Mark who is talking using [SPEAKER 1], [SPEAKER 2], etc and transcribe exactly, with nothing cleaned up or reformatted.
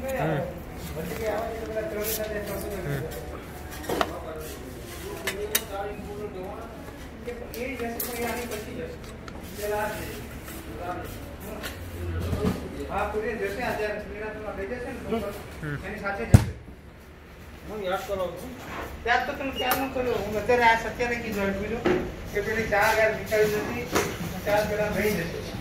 [SPEAKER 1] हाँ पूरे जैसे आ जाए मेरा तो ले जैसे यानी साथे जैसे હું યાદ કરો ત્યાં તો તમે ક્યાં ન કર્યો હું અત્યારે આ સત્યને કીધું એટલું કે પેલી ચાર હજાર વિચારી જતી ચાર પેલા ભણી જશે